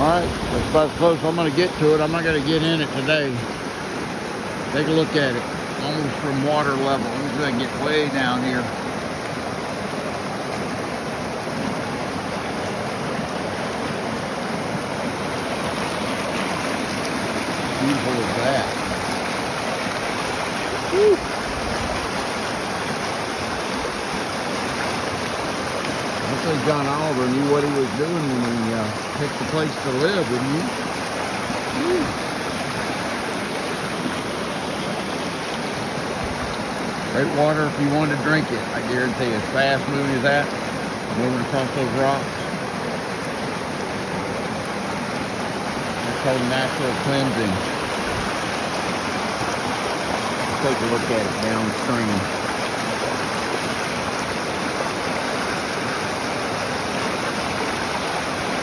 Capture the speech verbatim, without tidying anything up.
Alright, that's about as close I'm going to get to it. I'm not going to get in it today. Take a look at it. Almost from water level. Let me see if I can get way down here. How beautiful is that? Woo. I think John Oliver knew what he was doing when he uh, picked the place to live, didn't he? Woo. Great water if you wanted to drink it. I guarantee you, as fast moving as that, moving across those rocks. That's called natural cleansing. Take a look at it downstream.